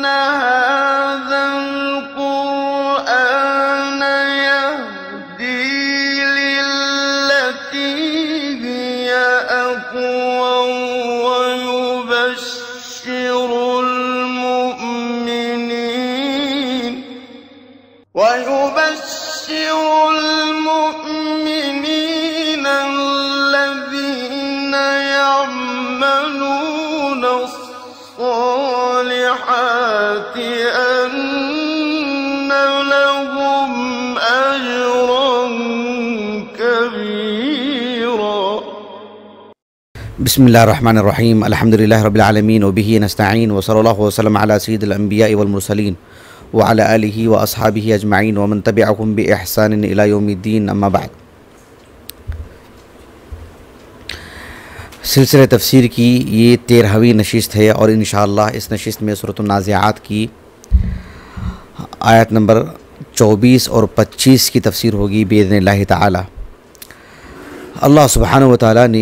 هذا القرآن يهدي للتي هي أقوم ويبشر المؤمنين الذين يعملون الصالحات أن لهم أجرا كبيرا. بسم الله الرحمن الرحيم. الحمد لله رب العالمين وبه نستعين وصلى الله وسلم على سيد الأنبياء والمرسلين وعلى آلہ وأصحابہ اجمعین ومن تبعهم بإحسان إلى یوم الدین. اما بعد، سلسلہ تفسیر کی یہ 13ویں نشست ہے اور انشاءاللہ اس نشست میں سورۃ النازعات کی آیت نمبر 24 اور 25 کی تفسیر ہوگی بإذن اللہ تعالی. اللہ سبحانہ وتعالی نے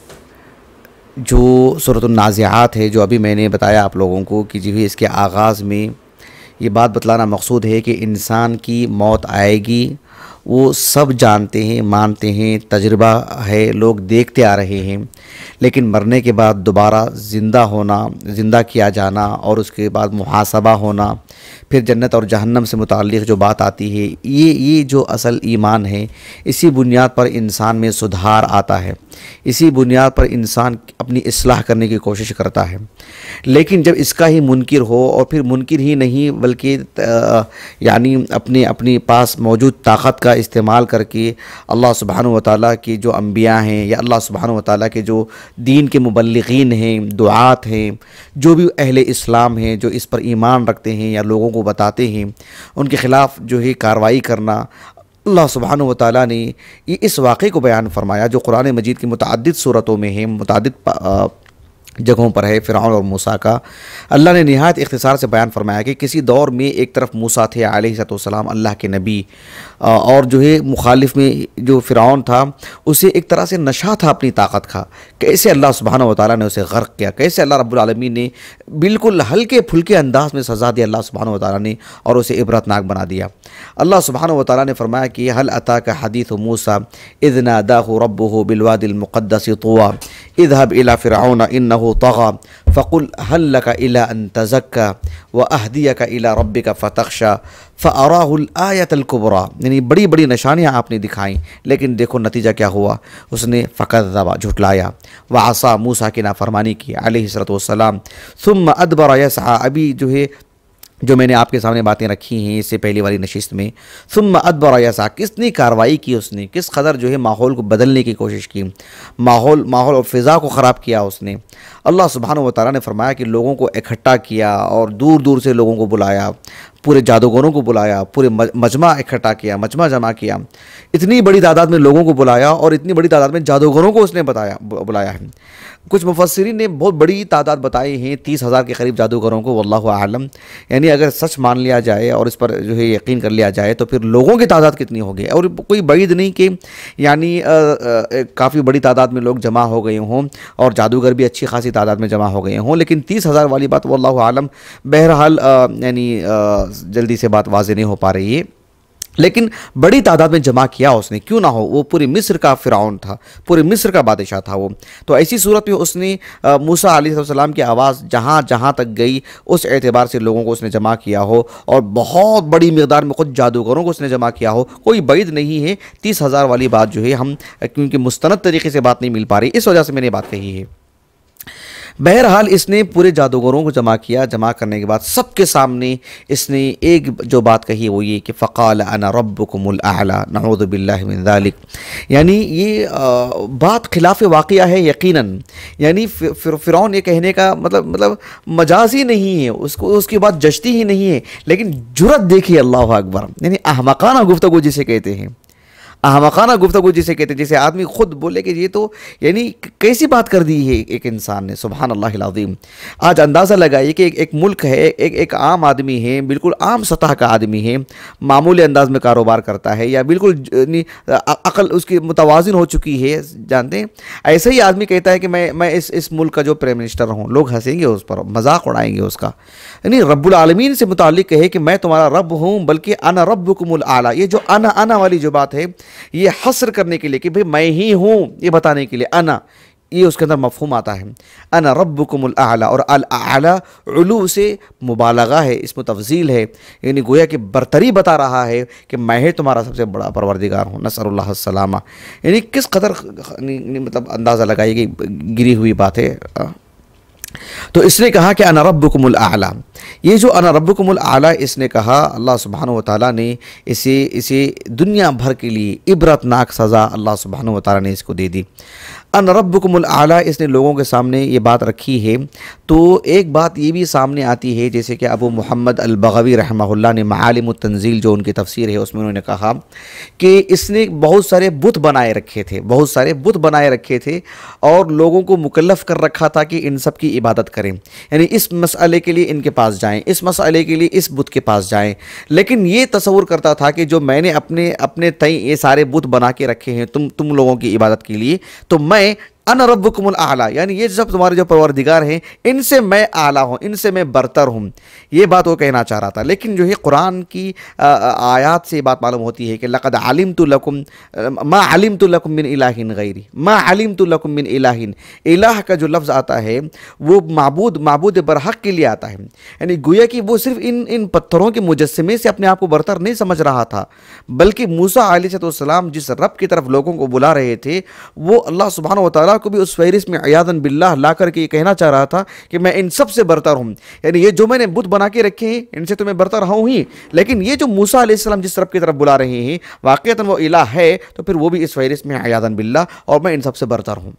جو سورۃ النازعات ہے، جو ابھی میں نے بتایا آپ لوگوں کو کہ جو اس کے آغاز میں یہ بات بتلانا مقصود ہے کہ انسان کی موت آئے گی، وہ سب جانتے ہیں، مانتے ہیں، تجربہ ہے، لوگ دیکھتے آ رہے ہیں. لیکن مرنے کے بعد دوبارہ زندہ ہونا، زندہ کیا جانا اور اس کے بعد محاسبہ ہونا، پھر جنت اور جہنم سے متعلق جو بات آتی ہے، یہ جو اصل ایمان ہے، اسی بنیاد پر انسان میں سدھار آتا ہے، اسی بنیاد پر انسان اپنی اصلاح کرنے کی کوشش کرتا ہے. لیکن جب اس کا ہی منکر ہو، اور پھر منکر ہی نہیں بلکہ یعنی اپنے پاس موجود طاقت کا استعمال کر کے اللہ سبحانہ وتعالیٰ کے جو انبیاء ہیں یا اللہ سبحانہ وتعالیٰ کے جو دین کے مبلغین ہیں، دعات ہیں، جو بھی اہل اسلام ہیں جو اس پر ایمان رکھتے ہیں یا لوگوں کو بتاتے ہیں، ان کے خلاف جو ہے کارروائی کرنا. اللہ سبحانہ وتعالیٰ نے یہ اس واقعے کو بیان فرمایا جو قرآن مجید کی متعدد صورتوں میں ہے، متعدد جگہوں پر ہے، فرعون اور موسیٰ کا. اللہ نے نہایت اختصار سے بیان فرمایا کہ کسی دور میں ایک طرف موسیٰ تھے علیہ السلام، اللہ کے نبی، اور جو ہے مخالف میں جو فرعون تھا اسے ایک طرح سے نشہ تھا اپنی طاقت کا. کیسے اللہ سبحانہ وتعالیٰ نے اسے غرق کیا، کیسے اللہ رب العالمین نے بالکل ہلکے پھلکے انداز میں سزا دی اللہ سبحانہ وتعالیٰ نے، اور اسے عبرتناک بنا دیا. اللہ سبحانہ وتعالیٰ نے فرمایا کہ هل اتاک حدیث موسیٰ اذ ناداہ ربہ بالوادی المقدس طویٰ اذهب الى فرعون انہ طغى فقل هل لك الى ان تزكى واهديك الى ربك فتخشى فاراه الآية الكبرى. یعنی بڑی بڑی نشانیاں آپ نے دکھائیں، لیکن دیکھو نتیجہ کیا ہوا، اس نے فکذب، جھٹلایا، وعصى موسیٰ کی نافرمانی کی علیہ السلام، ثم ادبر يسعى. ابھی جو ہے جو میں نے آپ کے سامنے باتیں رکھی ہیں اس سے پہلی والی نشست میں، ثم ادبر يسعى، کس نے کارروائی کی، اس نے کس قدر جو ہے ماحول کو بدلنے کی کوشش کی، ماحول اور فضا کو خراب کیا اس نے. اللہ سبحانہ وتعالیٰ نے فرمایا کہ لوگوں کو اکٹھا کیا اور دور دور سے لوگوں کو بلایا، پورے جادوگروں کو بلایا، پورے مجمع اکٹھا کیا، مجمع جمع کیا، اتنی بڑی تعداد میں لوگوں کو بلایا اور اتنی بڑی تعداد میں جادوگروں کو اس نے بلایا ہے. کچھ مفسرین نے بہت بڑی تعداد بتائی ہیں، 30,000 کے قریب جادوگروں کو، واللہ اعلم. یعنی اگر سچ مان لیا جائے اور اس پر جو ہے یقین کر لیا جائے تو پھر لوگوں کی تعداد کتنی ہوگی، اور کوئی بعید نہیں کہ یعنی کافی بڑی تعداد میں لوگ جمع ہو گئے ہوں اور جادوگر بھی اچھی خاصی تعداد میں جمع ہو گئے ہوں. لیکن 30,000 والی بات واللہ اعلم، بہرحال یعنی جلدی سے بات واضح نہیں ہو پا رہی ہے. لیکن بڑی تعداد میں جمع کیا اس نے، کیوں نہ ہو، وہ پورے مصر کا فرعون تھا، پورے مصر کا بادشاہ تھا وہ. تو ایسی صورت میں اس نے موسیٰ علیہ السلام کی آواز جہاں جہاں تک گئی اس اعتبار سے لوگوں کو اس نے جمع کیا ہو، اور بہت بڑی مقدار میں خود جادوگروں کو اس نے جمع کیا ہو. کوئی بعید نہیں ہے 30,000 والی بات جو ہے، ہم کیونکہ مستند طریقے سے بات نہیں مل پا رہی، اس وجہ سے میں نے بات کہی ہے. بہرحال اس نے پورے جادوگروں کو جمع کیا. جمع کرنے کے بعد سب کے سامنے اس نے ایک جو بات کہی وہ یہ کہ فقال انا ربکم الاعلی نعوذ باللہ من ذلک. یعنی یہ بات خلاف واقعہ ہے یقیناً. یعنی فرعون یہ کہنے کا مطلب مجازی نہیں ہے، اس کی بات جشتی ہی نہیں ہے، لیکن جرت دیکھیے، اللہ اکبر. یعنی احمقانہ گفتگو جسے کہتے ہیں، احمقانہ گفتگو جسے کہتے ہیں، جسے آدمی خود بولے کہ یہ تو یعنی کیسی بات کر دی ہے ایک انسان نے، سبحان اللہ العظیم۔ آج اندازہ لگائیے کہ ایک ملک ہے، ایک عام آدمی ہے، بالکل عام سطح کا آدمی ہے، معمولی انداز میں کاروبار کرتا ہے، یا بالکل عقل اس کی متوازن ہو چکی ہے، جانتے ہیں، ایسا ہی آدمی کہتا ہے کہ میں اس ملک کا جو پرائم منسٹر ہوں، لوگ ہنسیں گے اس پر، مذاق اڑائیں گے اس کا۔ یعنی رب العالمین سے متعلق کہے کہ میں تمہارا رب ہوں، بلکہ انا ربکم الاعلی، یہ جو انا والی جو بات ہے یہ حصر کرنے کے لیے کہ بھئی میں ہی ہوں، یہ بتانے کے لیے انا، یہ اس کے اندر مفہوم آتا ہے، انا ربکم الاعلی، اور الاعلی علو سے مبالغہ ہے، اسم تفضیل ہے، یعنی گویا کہ برتری بتا رہا ہے کہ میں ہی تمہارا سب سے بڑا پروردگار ہوں، نسأل اللہ السلامہ۔ یعنی کس قدر مطلب اندازہ لگائیے کہ گری ہوئی بات ہے۔ تو اس نے کہا کہ انا ربکم الاعلی، یہ جو انا ربکم الاعلی اس نے کہا، اللہ سبحانہ وتعالیٰ نے اسے دنیا بھر کے لیے عبرتناک سزا اللہ سبحانہ وتعالیٰ نے اس کو دے دی۔ انا ربکم الاعلی اس نے لوگوں کے سامنے یہ بات رکھی ہے، تو ایک بات یہ بھی سامنے آتی ہے، جیسے کہ ابو محمد البغوی رحمہ اللہ نے معالم التنزیل جو ان کی تفسیر ہے اس میں انہوں نے کہا کہ اس نے بہت سارے بت بنائے رکھے تھے اور لوگوں کو مکلف کر رکھا تھا کہ ان سب کی عبادت کریں، یعنی اس مسئلے کے لیے ان کے پاس جائیں، اس مسئلے کے لیے اس بت کے پاس جائیں، لیکن یہ تصور کرتا تھا کہ جو میں نے اپنے تئیں یہ سارے بت بنا کے رکھے ہیں تم لوگوں کی عبادت کے لیے، تو میں انا ربکم الاعلی، یعنی یہ سب تمہارے جو پروردگار ہیں ان سے میں اعلیٰ ہوں، ان سے میں برتر ہوں، یہ بات وہ کہنا چاہ رہا تھا۔ لیکن جو ہے قرآن کی آیات سے بات معلوم ہوتی ہے کہ لقد علمت لکم ما علمت لکم من الہ غیری، ما علمت لکم من الہ، الہ کا جو لفظ آتا ہے وہ معبود برحق کے لیے آتا ہے، یعنی گویا کہ وہ صرف ان پتھروں کے مجسمے سے اپنے آپ کو برتر نہیں سمجھ رہا تھا، بلکہ موسیٰ علیہ السلام جس رب کی طرف لوگوں کو بلا رہے تھے وہ اللہ سبحانہ وتعالیٰ کو بھی اس فہرست میں عیاذاً باللہ لا کر کے یہ کہنا چاہ رہا تھا کہ میں ان سب سے برتر ہوں، یعنی یہ جو میں نے بت بنا کے رکھے ہیں ان سے تو میں برتر ہوں ہی، لیکن یہ جو موسیٰ علیہ السلام جس رب کی طرف بلا رہے ہیں واقعتاً وہ الہ ہے، تو پھر وہ بھی اس فہرست میں عیاذاً باللہ، اور میں ان سب سے برتر ہوں۔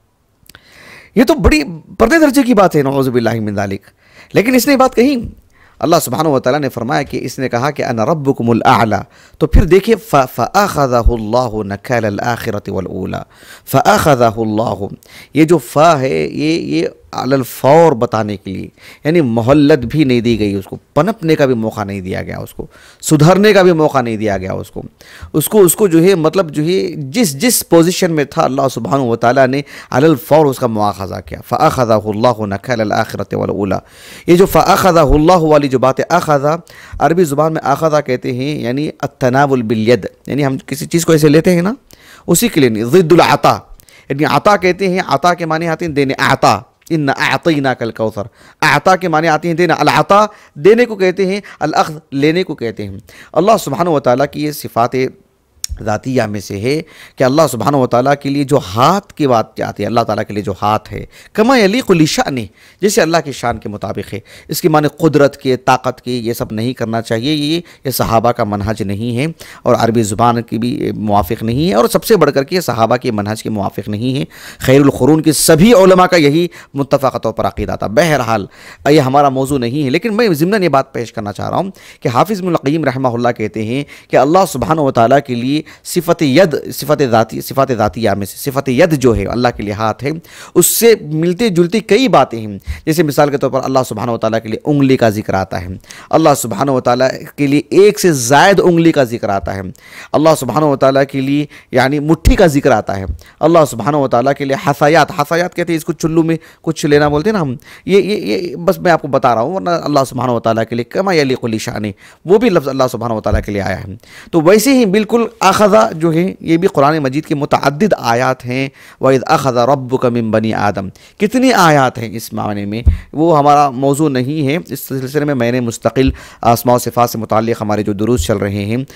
یہ تو بڑی پردے درجے کی بات ہے، نعوذ باللہ من ذالک، لیکن اس نے بات کہی، اللہ سبحانہ وتعالیٰ نے فرمایا کہ اس نے کہا کہ انا ربکم الاعلی، تو پھر دیکھیے فَأَخَذَهُ اللَّهُ نَكَالَ الْآخِرَةِ وَالْأُولَى، فَأَخَذَهُ اللَّهُ، یہ جو فا ہے یہ علی الفور بتانے کے لیے، یعنی مہلت بھی نہیں دی گئی، اس کو پنپنے کا بھی موقع نہیں دیا گیا، اس کو سدھرنے کا بھی موقع نہیں دیا گیا، اس کو جو ہے مطلب جو ہے جس پوزیشن میں تھا اللہ سبحانہ وتعالیٰ نے علی الفور اس کا مواخذہ کیا، فَأَخَذَهُ اللَّهُ نَكَالَ الْآخِرَةِ وَالْأُولَى۔ یہ جو فَأَخَذَهُ اللَّهُ والی جو بات ہے، اخذہ عربی زبان میں اخذہ کہتے ہیں یعنی التناول بالید، یعنی ہم کسی چیز کو ایسے لیتے ہیں نا، اسی کے لیے ضد العطا، یعنی عطا کہتے ہیں، عطا کے معنی آتے ہیں دینے، اعطا، ان اعطیناک الکوثر، اعطا کے معنی آتے ہیں دینا، العطا دینے کو کہتے ہیں، الاخذ لینے کو کہتے ہیں۔ اللہ سبحانہ وتعالیٰ کی یہ صفات ذاتیہ میں سے ہے کہ اللہ سبحانہ وتعالیٰ کے لیے جو ہاتھ کی بات آتی ہے، اللہ تعالیٰ کے لیے جو ہاتھ ہے، کما یلیق لشأنہ، جیسے اللہ کی شان کے مطابق ہے، اس کی معنی قدرت کے، طاقت کے، یہ سب نہیں کرنا چاہیے، یہ صحابہ کا منہج نہیں ہے اور عربی زبان کی بھی موافق نہیں ہے، اور سب سے بڑھ کر کے صحابہ کے منہج کے موافق نہیں ہے، خیر القرون کے سبھی علماء کا یہی متفقہ طور پر عقیدہ تھا۔ بہرحال یہ ہمارا موضوع نہیں ہے، لیکن میں ضمناً یہ بات پیش کرنا چاہ رہا ہوں کہ حافظ ابن القیم رحمہ اللہ کہتے ہیں کہ اللہ سبحانہ وتعالیٰ کے لیے صفت ید، صفات ذاتیہ میں سے صفت ید جو ہے اللہ کے لیے ہاتھ ہے، اس سے ملتے جلتی کئی باتیں ہیں، جیسے مثال کے طور پر اللہ سبحانہ وتعالیٰ کے لیے انگلی کا ذکر آتا ہے، اللہ سبحانہ وتعالیٰ کے لیے ایک سے زائد انگلی کا ذکر آتا ہے، اللہ سبحانہ وتعالیٰ کے لیے یعنی مٹھی کا ذکر آتا ہے، اللہ سبحانہ وتعالیٰ کے لیے حفایات کہتے ہیں، اس کو چلو میں کچھ لینا بولتے ہیں نا ہم، یہ بس میں آپ کو بتا رہا ہوں، ورنہ اللہ سبحانہ وتعالیٰ کے لیے کما یلیق لشأنہ، وہ بھی لفظ اللہ سبحانہ وتعالیٰ کے لیے آیا ہے۔ تو ویسے ہی بالکل اخذہ جو ہے یہ بھی قرآن مجید کے متعدد آیات ہیں، وَإِذْ أَخَذَ رَبُّكَ مِن بَنِي آدَم، کتنی آیات ہیں اس معنی میں، وہ ہمارا موضوع نہیں ہے، اس سلسلے میں نے مستقل اسماء و صفات سے متعلق ہمارے جو دروس چل رہے ہیں،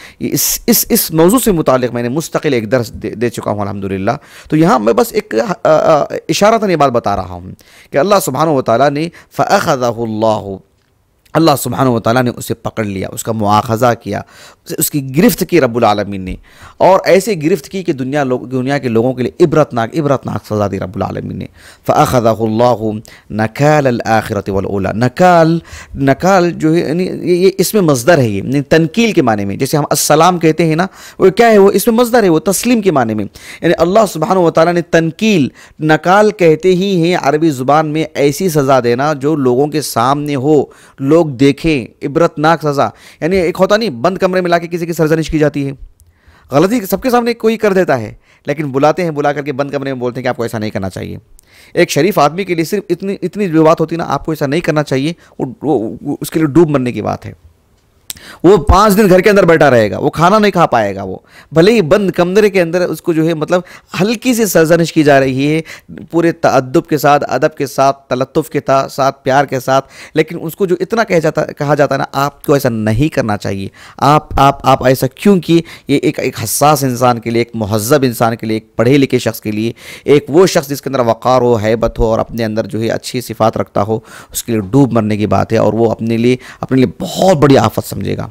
اس موضوع سے متعلق میں نے مستقل ایک درس دے چکا ہوں الحمدللہ۔ تو یہاں میں بس ایک اشارتاً یہ بات بتا رہا ہوں کہ اللہ سبحانہ وتعالیٰ نے فَأَخَذَهُ اللَّهُ، اللہ سبحانہ و تعالیٰ نے اسے پکڑ لیا، اس کا مواخذہ کیا، اس کی گرفت کی رب العالمین نے، اور ایسے گرفت کی کہ دنیا کے لوگوں کے لیے عبرتناک سزا دی رب العالمین نے۔ فَأَخَذَهُ اللَّهُ نَكَالَ الْآخِرَةِ وَالْأُولَى، نکال جو ہے یہ اس میں مصدر ہے، یہ تنکیل کے معنی میں، جیسے ہم السلام کہتے ہیں نا، وہ کیا ہے، وہ اس میں مصدر ہے، وہ تسلیم کے معنی میں، یعنی اللہ سبحانہ و تعالیٰ نے تنکیل، نکال کہتے ہی ہیں عربی زبان میں ایسی سزا دینا جو لوگوں کے سامنے ہو، لوگ دیکھیں، عبرتناک سزا۔ یعنی ایک ہوتا نہیں، بند کمرے میں لا کے کسی کی سرزنش کی جاتی ہے، غلطی سب کے سامنے کوئی کر دیتا ہے، لیکن بلاتے ہیں، بلا کر کے بند کمرے میں بولتے ہیں کہ آپ کو ایسا نہیں کرنا چاہیے۔ ایک شریف آدمی کے لیے صرف اتنی جو بات ہوتی ہے نا، آپ کو ایسا نہیں کرنا چاہیے، وہ اس کے لیے ڈوب مرنے کی بات ہے۔ وہ 5 دن گھر کے اندر بیٹھا رہے گا، وہ کھانا نہیں کھا پائے گا، وہ بھلے ہی بند کمرے کے اندر اس کو جو ہے مطلب ہلکی سی سرزنش کی جا رہی ہے، پورے تأدب کے ساتھ، ادب کے ساتھ، تلطف کے ساتھ، پیار کے ساتھ، لیکن اس کو جو اتنا کہا جاتا ہے نا، آپ کو ایسا نہیں کرنا چاہیے، آپ ایسا کیوں کیے؟ یہ ایک حساس انسان کے لیے، ایک مہذب انسان کے لیے، ایک پڑھے لکھے شخص کے لیے، ایک وہ شخص جس کے اندر وقار ہو، ہیبت ہو، اور اپنے اندر جو ہے اچھی صفات رکھتا ہو، اس کے لیے ڈوب مرنے کی بات ہے، اور وہ اپنے لیے بہت بڑی آفت سمجھے گا۔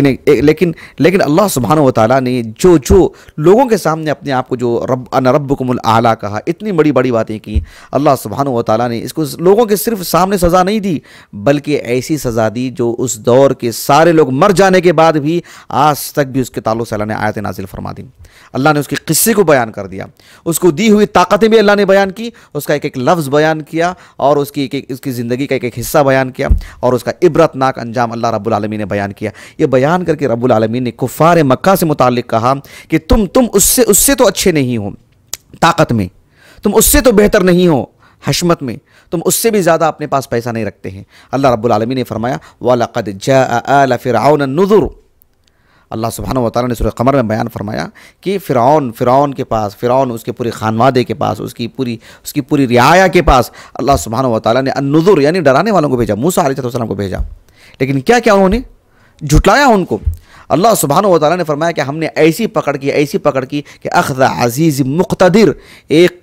لیکن اللہ سبحانہ و تعالیٰ نے جو لوگوں کے سامنے اپنے آپ کو جو انا ربکم الاعلیٰ کہا، اتنی بڑی باتیں کی، اللہ سبحانہ و تعالیٰ نے اس کو لوگوں کے صرف سامنے سزا نہیں دی، بلکہ ایسی سزا دی جو اس دور کے سارے لوگ مر جانے کے بعد بھی آج تک بھی اس کے تعلق سے اللہ نے آیت نازل فرما دی۔ اللہ نے اس کے قصے کو بیان کر دیا، اس کو دی ہوئی طاقتیں بھی اللہ نے بیان کی، اس کا ایک لفظ بیان کیا، اور اس کی زندگی کا ایک حصہ بیان کیا، اور اس کا عبرتناک انجام اللہ رب العالمین نے بیان کیا۔ یہ بیان کر کے رب العالمین نے کفار مکہ سے متعلق کہا کہ تم اس سے تو اچھے نہیں ہو طاقت میں، تم اس سے تو بہتر نہیں ہو حشمت میں، تم اس سے بھی زیادہ اپنے پاس پیسہ نہیں رکھتے ہیں۔ اللہ رب العالمین نے فرمایا وَلَقَدْ جَاءَ آلَ فِرْعَوْنَ النُّذُرُ، اللہ سبحانہ و تعالیٰ نے سورہ قمر میں بیان فرمایا کہ فرعون کے پاس، فرعون اس کے پورے خانوادے کے پاس، اس کی پوری رعایا کے پاس اللہ سبحانہ و تعالیٰ نے النذر یعنی ڈرانے والوں کو بھیجا، موسیٰ علیہ السلام کو بھیجا، لیکن کیا انہوں نے جھٹلایا ان کو۔ اللہ سبحانہ و تعالیٰ نے فرمایا کہ ہم نے ایسی پکڑ کی کہ اخذ عزیز مقتدر، ایک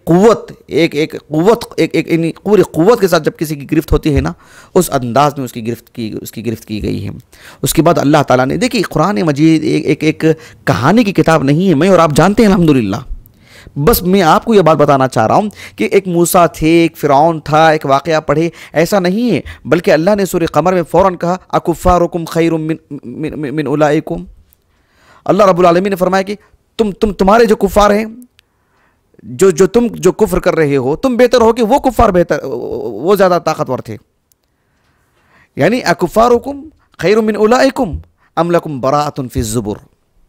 پوری قوت کے ساتھ جب کسی کی گرفت ہوتی ہے نا، اس انداز میں اس کی گرفت کی گئی ہے۔ اس کے بعد اللہ تعالیٰ نے، دیکھیے قرآن مجید ایک کہانی کی کتاب نہیں ہے، میں اور آپ جانتے ہیں الحمدللہ، بس میں آپ کو یہ بات بتانا چاہ رہا ہوں کہ ایک موسیٰ تھے، ایک فرعون تھا، ایک واقعہ پڑھے، ایسا نہیں ہے، بلکہ اللہ نے سورہ قمر میں فوراً کہا اکفارکم خیر من اولئکم، اللہ رب العالمین نے فرمایا کہ تمہارے جو کفار ہیں، تم جو کفر کر رہے ہو، تم بہتر ہو کہ وہ کفار وہ زیادہ طاقتور تھے، یعنی اکفارکم خیر من اولئکم ام لکم براءۃ فی الزبر،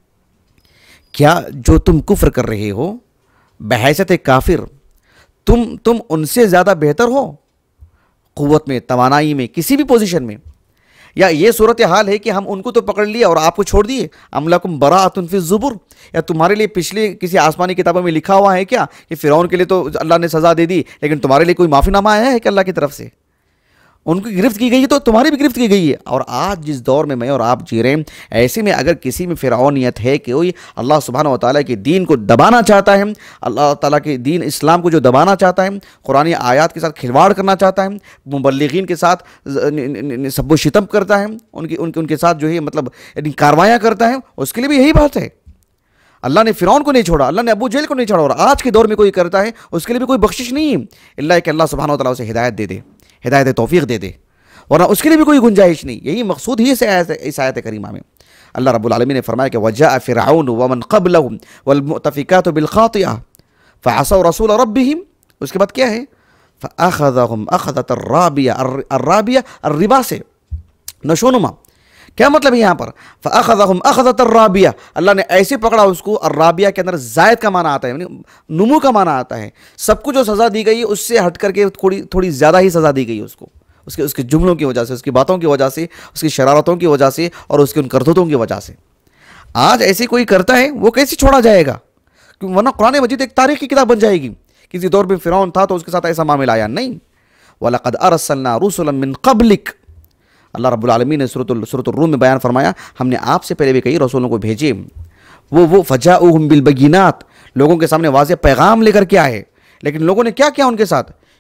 کیا جو تم کفر کر رہے ہو بحیثیت کافر، تم ان سے زیادہ بہتر ہو قوت میں، توانائی میں، کسی بھی پوزیشن میں، یا یہ صورتحال ہے کہ ہم ان کو تو پکڑ لیے اور آپ کو چھوڑ دیے، ام لکم براءۃ فی الزبر، یا تمہارے لیے پچھلے کسی آسمانی کتابوں میں لکھا ہوا ہے کیا کہ فرعون کے لیے تو اللہ نے سزا دے دی، لیکن تمہارے لیے کوئی معافی نامہ آیا ہے کہ اللہ کی طرف سے؟ ان کی گرفت کی گئی ہے تو تمہاری بھی گرفت کی گئی ہے۔ اور آج جس دور میں اور آپ جی رہے ہیں، ایسے میں اگر کسی میں فرعونیت ہے کہ کوئی اللہ سبحانہ و تعالیٰ کے دین کو دبانا چاہتا ہے، اللہ تعالیٰ کے دین اسلام کو جو دبانا چاہتا ہے، قرآن آیات کے ساتھ کھلواڑ کرنا چاہتا ہے، مبلغین کے ساتھ سب و شتم کرتا ہے، ان کے ساتھ جو ہے مطلب کاروائیاں کرتا ہے، اس کے لیے بھی یہی بات ہے۔ اللہ نے فرعون کو نہیں چھوڑا، اللہ نے ابو جہل کو نہیں چھوڑا، اور آج کے دور میں کوئی کرتا ہے اس کے لیے بھی کوئی بخشش نہیں ہے، اللہ کہ اللہ سبحانہ و تعالیٰ اسے ہدایت دے دے، ہدایت توفیق دے دے، ورنہ اس کے لیے بھی کوئی گنجائش نہیں۔ یہی مقصود ہی اس آیت کریمہ میں اللہ رب العالمین نے فرمایا کہ وَجَاءَ فِرْعَوْنُ وَمَنْ قَبْلَهُمْ وَالْمُؤْتَفِكَاتُ بِالْخَاطِئَةِ فَعَصَوْا رَسُولَ رَبِّهِمْ، اس کے بعد کیا ہے فَأَخَذَهُمْ أَخْذَةً رَّابِيَةً، الرابیہ الربا سے نشونما، کیا مطلب ہے یہاں پر فَأَخَذَهُمْ أَخْذَةً رَّابِيَةً، اللہ نے ایسے پکڑا اس کو، الرابیہ کے اندر زائد کا معنی آتا ہے، یعنی نمو کا معنی آتا ہے، سب کو جو سزا دی گئی اس سے ہٹ کر کے تھوڑی زیادہ ہی سزا دی گئی اس کو، اس کے جملوں کی وجہ سے، اس کی باتوں کی وجہ سے، اس کی شرارتوں کی وجہ سے، اور اس کی ان کرتوتوں کی وجہ سے۔ آج ایسے کوئی کرتا ہے وہ کیسے چھوڑا جائے گا؟ ورنہ قرآن مجید ایک تاریخ کی کتاب بن جائے گی، کسی دور میں فرعون تھا تو اس کے ساتھ ایسا معاملہ آیا نہیں۔ وَلَقَدْ أَرْسَلْنَا رُسُلًا مِّن قَبْلِكَ، اللہ رب العالمین نے سورۃ الروم میں بیان فرمایا ہم نے آپ سے پہلے بھی کئی رسولوں کو بھیجے، وہ فَجَاءُوهُم بِالْبَيِّنَاتِ، لوگوں کے سامنے واضح پیغام لے کر کے آئے، لیکن لوگوں نے کیا کیا ان کے ساتھ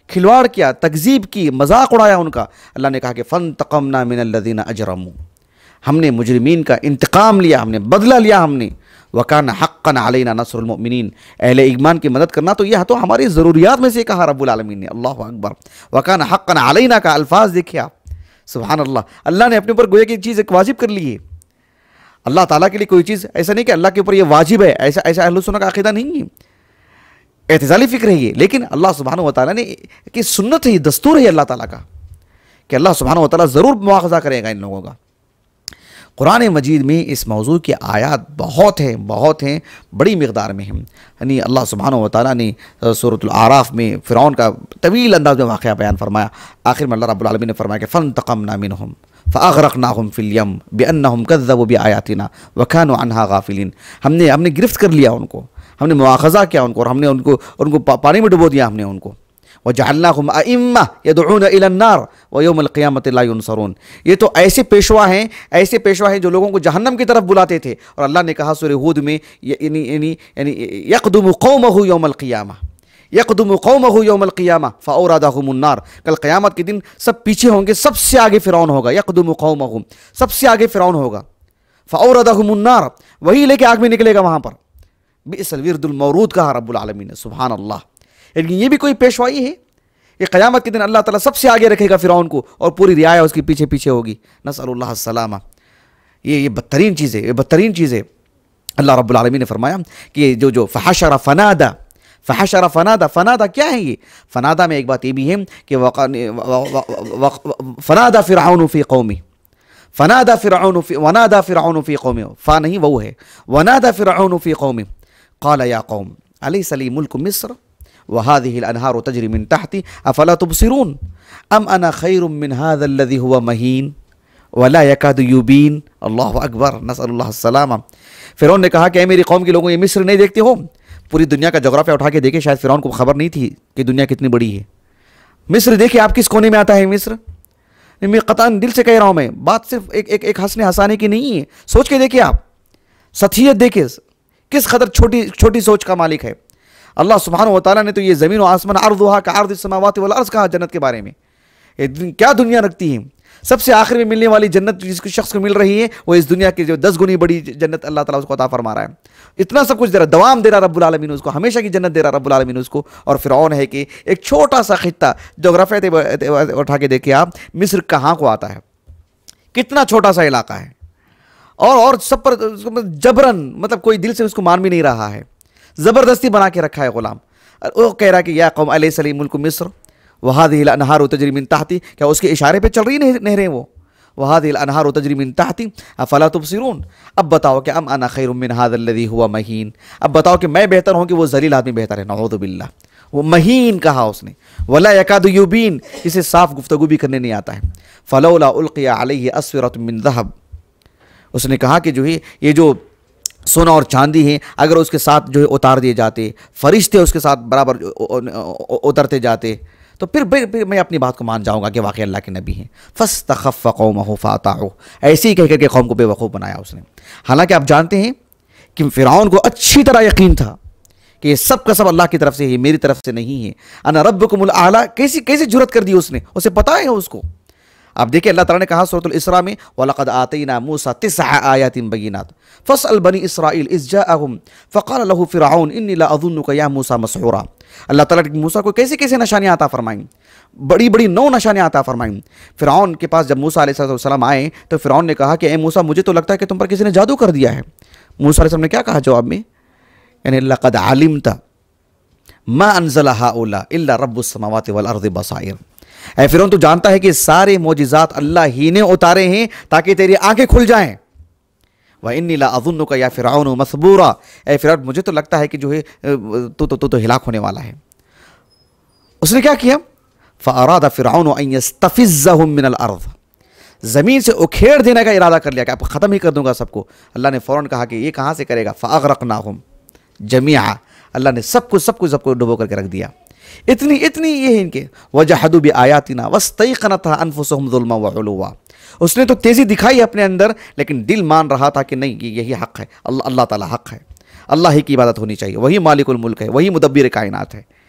کھلواڑ کیا، تکذیب کی، مذاق اڑایا ان کا، اللہ نے کہا کہ فانتقمنا من الذین اجرموا، ہم نے مجرمین کا انتقام لیا، ہم نے بدلہ لیا ہم نے، وکان حقا علینا نصر المؤمنین، اہل ایمان کی مدد کرنا تو یہ تو ہماری ضروریات میں سے کہا رب العالمین نے، اللہ اکبر، وکان حقا علینا کا الفاظ دیکھیں آپ، سبحان اللہ، اللہ نے اپنے اوپر گویا کہ چیز ایک واجب کر لی ہے۔ اللہ تعالیٰ کے لیے کوئی چیز ایسا نہیں کہ اللہ کے اوپر یہ واجب ہے، ایسا اہل سنت کا عقیدہ نہیں ہے، اعتزالی فکر ہے یہ، لیکن اللہ سبحانہ و تعالیٰ نے کہ سنت ہے، یہ دستور ہے اللہ تعالیٰ کا کہ اللہ سبحانہ و تعالیٰ ضرور مواخذہ کرے گا ان لوگوں کا۔ قرآن مجید میں اس موضوع کی آیات بہت ہیں، بڑی مقدار میں ہیں، یعنی اللہ سبحانہ و تعالیٰ نے سورۃ الاعراف میں فرعون کا طویل انداز میں واقعہ بیان فرمایا، آخر میں اللہ رب العالمین نے فرمایا کہ فانتقمنا منہم فاغرقناہم فی الیم بانہم کذبوا بآیاتنا وکانوا عنہا غافلین، ہم نے گرفت کر لیا ان کو، ہم نے مواخذہ کیا ان کو، اور ہم نے ان کو پانی میں ڈبو دیا ہم نے ان کو، وَجَعَلْنَاهُمْ أَئِمَّةً يَدْعُونَ إِلَى النَّارِ وَيَوْمَ الْقِيَامَةِ لَا يُنصَرُونَ، یہ تو ایسے پیشوا ہیں جو لوگوں کو جہنم کی طرف بلاتے تھے، اور اللہ نے کہا سورہ ہود میں یعنی يَقْدُمُ قَوْمَهُ يَوْمَ الْقِيَامَةِ يَقْدُمُ قَوْمَهُ يَوْمَ الْقِيَامَةِ فَأَوْرَدَهُمُ النَّارِ، کل قیامت کے دن سب پیچھے ہوں گے، سب سے آگے فرعون ہوگا، يَقْدُمُ قَوْمَهُ، سب سے آگے فرعون ہوگا، فَأَوْرَدَهُمُ النَّارِ، وہی لے کے آگ میں نکلے گا وہاں پر، بئس الورد المورود کہا رب العالمین نے، سبحان اللہ، لیکن یہ بھی کوئی پیشوائی ہے، یہ قیامت کے دن اللہ تعالیٰ سب سے آگے رکھے گا فرعون کو، اور پوری رعایا اس کے پیچھے پیچھے ہوگی، نسأل اللہ السلامہ، یہ بدترین چیز ہے، یہ بدترین چیز ہے۔ اللہ رب العالمین نے فرمایا کہ یہ جو فحشر فنادا، فنادا کیا ہے یہ؟ فنادا میں ایک بات یہ بھی ہے کہ فنادا فرعون فی قومی، ونادا فرعون فی قومی، فا نہیں وہ ہے، ونادا فرعون فی قومی قال یا قوم الیس لی ملک مصر وهذه الانهار تجري من تحتي افلا تبصرون ام انا خیر من هذا الذي هو مهین ولا يكاد يبين، اللہ اکبر، نسأل اللہ السلامہ۔ فرعون نے کہا کہ اے میری قوم کے لوگوں، یہ مصر نہیں دیکھتے ہو؟ پوری دنیا کا جغرافیہ اٹھا کے دیکھے، شاید فرعون کو خبر نہیں تھی کہ دنیا کتنی بڑی ہے۔ مصر دیکھیں آپ کس کونے میں آتا ہے مصر، میں قطعاً دل سے کہہ رہا ہوں، میں بات صرف ایک ہنسنے ہنسانے کی نہیں ہے، سوچ کے دیکھیں آپ، سطحیت دیکھیں کس قدر چھوٹی سوچ کا مالک ہے اللہ سبحانہ و تعالیٰ نے۔ تو یہ زمین و آسمان عرضها كعرض السماوات والارض کہا جنت کے بارے میں، کیا دنیا رکھتی ہے، سب سے آخر میں ملنے والی جنت جس کو شخص کو مل رہی ہے وہ اس دنیا کی جو 10 گنی بڑی جنت اللہ تعالیٰ اس کو عطا فرما رہا ہے، اتنا سب کچھ دے رہا، دوام دے رہا رب العالمین اس کو، ہمیشہ کی جنت دے رہا رب العالمین اس کو۔ اور فرعون ہے کہ ایک چھوٹا سا خطہ، جغرافیہ اٹھا کے دیکھیں آپ، مصر کہاں کو آتا ہے، کتنا چھوٹا سا علاقہ ہے، اور سب پر جبرن، مطلب کوئی دل سے اس کو مان بھی نہیں رہا ہے، زبردستی بنا کے رکھا ہے غلام۔ وہ کہہ رہا کہ یا قوم الیس لی ملک مصر وهذه الانهار تجری من تحتی، کیا اس کے اشارے پہ چل رہی نہریں وہ، وهذه الانهار تجری من تحتی افلا تبصرون، اب بتاؤ کہ ام انا خیر من هذا الذي هو مهین، اب بتاؤ کہ میں بہتر ہوں کہ وہ ذلیل آدمی بہتر ہے، نعوذ باللہ، وہ مہین کہا اس نے، ولا يكاد يبين، اسے صاف گفتگو بھی کرنے نہیں آتا ہے، فلولا القی علیہ اسورۃ من ذهب، اس نے کہا کہ جو ہے یہ جو سونا اور چاندی ہیں، اگر اس کے ساتھ جو ہے اتار دیے جاتے، فرشتے اس کے ساتھ برابر اترتے جاتے، تو پھر میں اپنی بات کو مان جاؤں گا کہ واقعی اللہ کے نبی ہیں۔ فاستخف قومہ فاطاعوہ، ایسے ہی کہہ کر کے قوم کو بے وقوف بنایا اس نے۔ حالانکہ آپ جانتے ہیں کہ فرعون کو اچھی طرح یقین تھا کہ یہ سب کا سب اللہ کی طرف سے ہے، میری طرف سے نہیں ہے، انا ربکم الاعلی، کیسی جرت کر دی اس نے، اسے پتہ ہے اس کو۔ آپ دیکھیں اللہ تعالیٰ نے کہا سورۃ الاسراء میں وَلَقَدْ آتَيْنَا مُوسَى 9 آيَاتٍ بَيِّنَاتٍ فَاسْأَلْ بَنِي إِسْرَائِيلَ إِذْ جَاءَهُمْ فَقَالَ لَهُ فِرْعَوْنُ إِنِّي لَأَظُنُّكَ يَا مُوسَى مَسْحُورًا، اللہ تعالیٰ نے موسیٰ کو کیسے نشانیاں عطا فرمائیں، بڑی 9 نشانیاں عطا فرمائیں۔ فرعون کے پاس جب موسیٰ علیہ السلام آئے تو فرعون نے کہا کہ اے موسیٰ مجھے تو لگتا ہے کہ تم پر کسی نے جادو کر دیا ہے۔ موسیٰ علیہ السلام نے کیا کہا جواب میں، یعنی لَقَدْ عَلِمْتَ مَا أَنزَلَ هَؤُلَاءِ إِلَّا رَبُّ السَّمَاوَاتِ وَالْأَرْضِ بَصَائِرَ، اے فرعون تو جانتا ہے کہ سارے معجزات اللہ ہی نے اتارے ہیں تاکہ تیری آنکھیں کھل جائیں۔ وَإِنِّي لَأَظُنُّكَ يَا فِرْعَوْنُ مَثْبُورًا، اے فرعون مجھے تو لگتا ہے کہ جو ہے تو ہلاک ہونے والا ہے۔ اس نے کیا کیا، فَأَرَادَ فِرْعَوْنُ أَن يَسْتَفِزَّهُم مِّنَ الْأَرْضِ، زمین سے اکھیڑ دینے کا ارادہ کر لیا کہ اب ختم ہی کر دوں گا سب کو۔ اللہ نے فوراً کہا کہ یہ کہاں سے کرے گا، فَأَغْرَقْنَاهُمْ جَمِيعًا، اللہ نے سب کو ڈبو کر کے رکھ دیا۔ اتنی یہ ہے ان کے وَجَحَدُوا بِآيَاتِنَا وَاسْتَيْقَنَتْهَا أَنفُسُهُمْ ظُلْمًا وَعُلُوًّا، اس نے تو تیزی دکھائی اپنے اندر لیکن دل مان رہا تھا کہ نہیں یہی حق ہے، اللہ تعالیٰ حق ہے، اللہ ہی کی عبادت ہونی چاہیے، وہی مالک الملک ہے، وہی مدبر کائنات ہے۔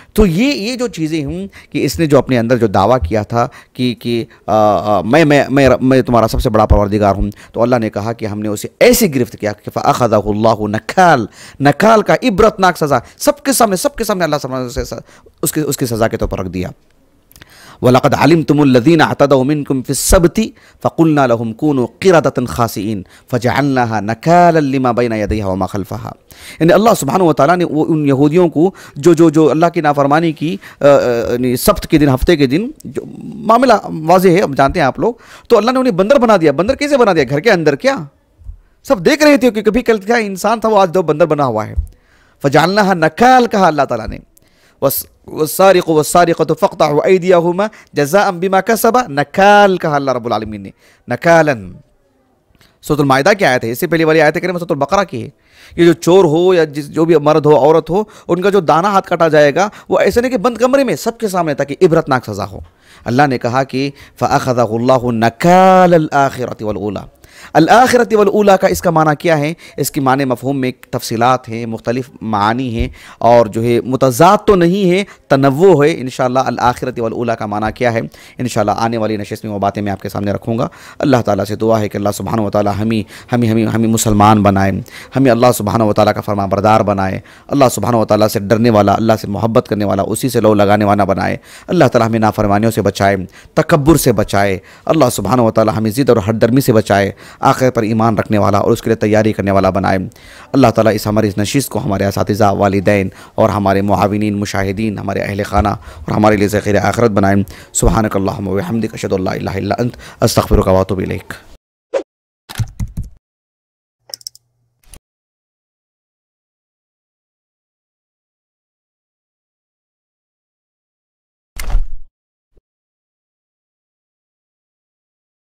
تو یہ جو چیزیں ہوں کہ اس نے جو اپنے اندر جو دعویٰ کیا تھا کہ میں تمہارا سب سے بڑا پروردگار ہوں، تو اللہ نے کہا کہ ہم نے اسے ایسے گرفت کیا کہ فَأَخَذَهُ اللَّهُ نکال کا عبرتناک سزا سب کے سامنے اللہ سبحانہ اس کی سزا کے طور پر رکھ دیا۔ وَلَقَدْ عَلِمْتُمُ الَّذِينَ اعْتَدَوْا مِنْكُمْ فِي السَّبْتِ فَقُلْنَا لَهُمْ كُونُوا قِرَدَةً خَاسِئِينَ فَجَعَلْنَاهَا نَكَالًا لِمَا بَيْنَ يَدَيْهَا وَمَا خَلْفَهَا۔ یعنی اللہ سبحانہ وتعالیٰ نے ان یہودیوں کو جو اللہ کی نافرمانی کی سبت کے دن، ہفتے کے دن، جو معاملہ واضح ہے، اب جانتے ہیں آپ لوگ، تو اللہ نے انہیں بندر بنا دیا۔ بندر کیسے بنا دیا؟ گھر کے اندر کیا سب دیکھ رہے تھے کہ کبھی کل کیا انسان تھا، وہ آج دو بندر بنا ہوا ہے۔ فَجَعَلْنَاهَا نَكَال کہا اللہ تعالیٰ نے، والسارق والسارقة فاقطعوا أيديهما جزاء بما كسبا، نکال کہا اللہ رب العالمین نے، نکالا۔ سورۃ المائدہ کی آیت ہے، اس سے پہلی والی آیت کریمہ سورۃ البقرہ کی ہے۔ یہ جو چور ہو یا جو بھی مرد ہو عورت ہو، ان کا جو دانا ہاتھ کاٹا جائے گا وہ ایسے نہیں کہ بند کمرے میں سب کے سامنے، تاکہ عبرتناک سزا ہو۔ اللہ نے کہا کہ فَأَخَذَهُ اللَّهُ نَكَالَ الْآخِرَةِ وَالْأُولَى۔ الآخرۃ والأولیٰ کا اس کا معنی کیا ہے؟ اس کی معنی مفہوم میں تفصیلات ہیں، مختلف معانی ہیں، اور جو ہے متضاد تو نہیں ہے، تنوع ہے۔ انشاءاللہ الآخرۃ والأولیٰ کا معنی کیا ہے، انشاءاللہ آنے والی نشست میں وہ باتیں میں آپ کے سامنے رکھوں گا۔ اللہ تعالیٰ سے دعا ہے کہ اللہ سبحانہ وتعالیٰ ہمیں مسلمان بنائے، ہمیں اللہ سبحانہ وتعالیٰ کا فرما بردار بنائے، اللہ سبحانہ وتعالیٰ سے ڈرنے والا، اللہ سے محبت کرنے والا، اسی سے لو لگانے والا بنائے۔ اللہ تعالیٰ ہمیں نافرمانیوں سے بچائے، تکبر سے بچائے، اللہ سبحانہ وتعالیٰ ہمیں ضد اور ہٹ درمی سے بچائے، آخرت پر ایمان رکھنے والا اور اس کے لیے تیاری کرنے والا بنائے۔ اللہ تعالیٰ ہماری اس نشست کو ہمارے اساتذہ، والدین اور ہمارے معاونین، مشاہدین، ہمارے اہل خانہ اور ہمارے لیے ذخیرہ آخرت بنائے۔ سبحانک اللہم و بحمدک، اشہد ان لا الہ الا انت، استغفرک و اتوب الیک۔